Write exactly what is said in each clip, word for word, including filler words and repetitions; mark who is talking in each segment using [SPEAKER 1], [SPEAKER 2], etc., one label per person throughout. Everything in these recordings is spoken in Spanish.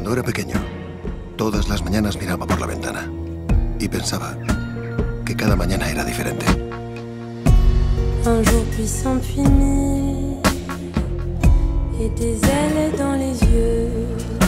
[SPEAKER 1] Cuando era pequeño, todas las mañanas miraba por la ventana y pensaba que cada mañana era diferente.
[SPEAKER 2] Un jour puissant puis nuit et des ailes dans les yeux.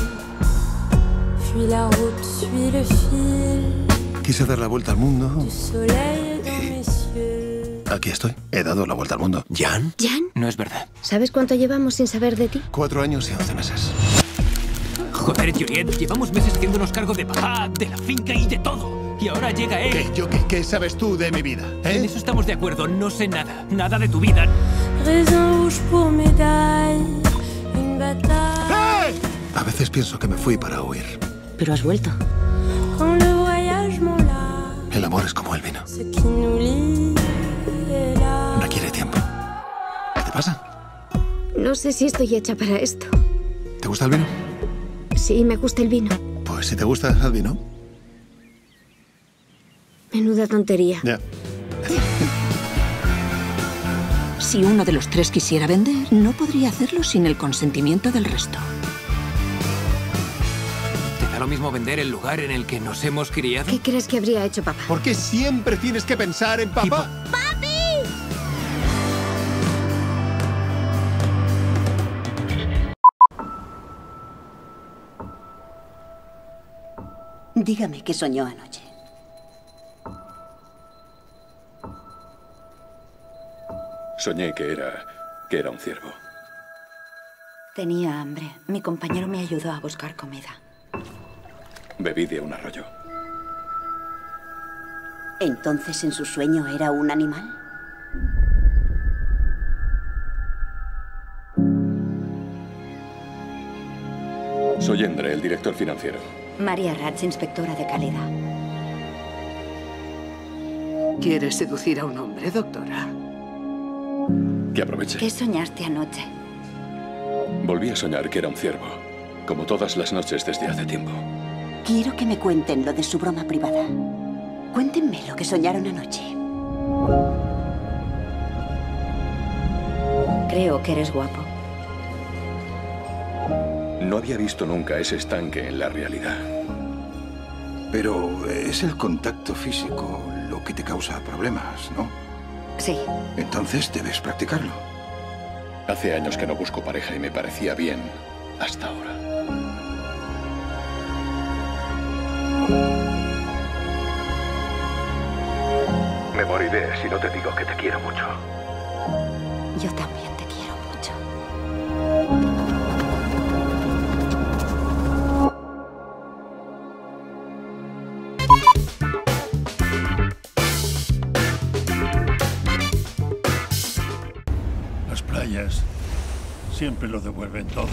[SPEAKER 2] Fuis la route, suis le fil.
[SPEAKER 1] Quise dar la vuelta al mundo.
[SPEAKER 2] Du soleil dans mes cieux.
[SPEAKER 1] Aquí estoy. He dado la vuelta al mundo.
[SPEAKER 3] ¿Jan?
[SPEAKER 4] ¿Jan?
[SPEAKER 3] No es verdad.
[SPEAKER 4] ¿Sabes cuánto llevamos sin saber de ti?
[SPEAKER 1] Cuatro años y once meses.
[SPEAKER 3] Joder, Juliet, llevamos meses haciéndonos cargo de papá, de la finca y de todo. Y ahora llega él.
[SPEAKER 1] ¿Qué? ¿Yo qué? ¿Qué sabes tú de mi vida? ¿Eh?
[SPEAKER 3] En eso estamos de acuerdo. No sé nada. Nada de tu vida.
[SPEAKER 2] Raisin rouge pour médaille. Une bataille.
[SPEAKER 1] ¡Hey! A veces pienso que me fui para huir.
[SPEAKER 4] Pero has vuelto.
[SPEAKER 2] Quand le voyage m'enlace.
[SPEAKER 1] El amor es como el vino.
[SPEAKER 2] Ce qui nous lie est là.
[SPEAKER 1] Requiere tiempo. ¿Qué te pasa?
[SPEAKER 4] No sé si estoy hecha para esto.
[SPEAKER 1] ¿Te gusta el vino?
[SPEAKER 4] Sí, me gusta el vino.
[SPEAKER 1] Pues si te gusta el vino.
[SPEAKER 4] Menuda tontería.
[SPEAKER 1] Ya.
[SPEAKER 5] Si uno de los tres quisiera vender, no podría hacerlo sin el consentimiento del resto.
[SPEAKER 3] ¿Te da lo mismo vender el lugar en el que nos hemos criado?
[SPEAKER 4] ¿Qué crees que habría hecho papá?
[SPEAKER 1] ¿Por qué siempre tienes que pensar en papá?
[SPEAKER 3] Y pa-
[SPEAKER 6] Dígame qué soñó anoche.
[SPEAKER 7] Soñé que era... que era un ciervo.
[SPEAKER 6] Tenía hambre. Mi compañero me ayudó a buscar comida.
[SPEAKER 7] Bebí de un arroyo.
[SPEAKER 6] ¿Entonces en su sueño era un animal?
[SPEAKER 7] Soy Endre, el director financiero.
[SPEAKER 6] María Ratz, inspectora de calidad.
[SPEAKER 8] ¿Quieres seducir a un hombre, doctora?
[SPEAKER 7] Que aproveche.
[SPEAKER 6] ¿Qué soñaste anoche?
[SPEAKER 7] Volví a soñar que era un ciervo, como todas las noches desde hace tiempo.
[SPEAKER 6] Quiero que me cuenten lo de su broma privada. Cuéntenme lo que soñaron anoche. Creo que eres guapo.
[SPEAKER 7] No había visto nunca ese estanque en la realidad.
[SPEAKER 9] Pero es el contacto físico lo que te causa problemas, ¿no?
[SPEAKER 6] Sí.
[SPEAKER 9] Entonces debes practicarlo.
[SPEAKER 7] Hace años que no busco pareja y me parecía bien hasta ahora. Me moriré si no te digo que te quiero mucho.
[SPEAKER 6] Yo también te quiero mucho.
[SPEAKER 10] Las playas siempre lo devuelven todo.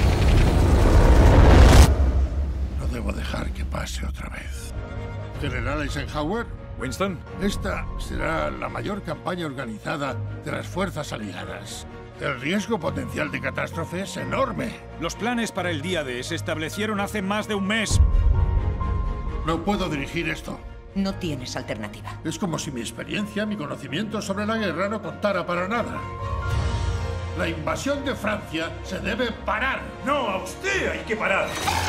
[SPEAKER 10] No debo dejar que pase otra vez. General Eisenhower.
[SPEAKER 11] Winston.
[SPEAKER 10] Esta será la mayor campaña organizada de las fuerzas aliadas. El riesgo potencial de catástrofe es enorme.
[SPEAKER 11] Los planes para el día D se establecieron hace más de un mes.
[SPEAKER 10] No puedo dirigir esto.
[SPEAKER 5] No tienes alternativa.
[SPEAKER 10] Es como si mi experiencia, mi conocimiento sobre la guerra no contara para nada. La invasión de Francia se debe parar.
[SPEAKER 11] No, a usted hay que parar.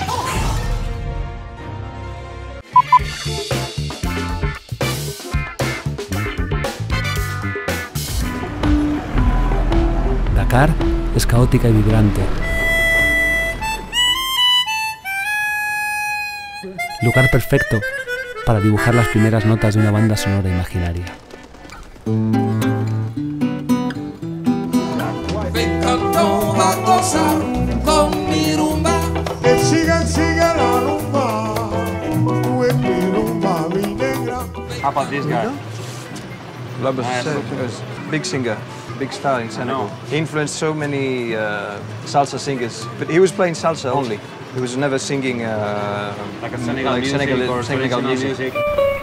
[SPEAKER 12] Dakar es caótica y vibrante. Lugar perfecto para dibujar las primeras notas de una banda sonora imaginaria.
[SPEAKER 13] Todo va a gozar con mi rumba. Que siga, siga la rumba. Con mi rumba, mi negra.
[SPEAKER 14] How about this guy?
[SPEAKER 15] Labas is big singer, big star in Senegal. He influenced so many uh, salsa singers, but he was playing salsa only. He was never singing uh,
[SPEAKER 14] like a Senegal
[SPEAKER 15] like
[SPEAKER 14] music
[SPEAKER 15] Senegal,
[SPEAKER 14] or
[SPEAKER 15] Senegal
[SPEAKER 14] traditional
[SPEAKER 15] music.
[SPEAKER 14] music.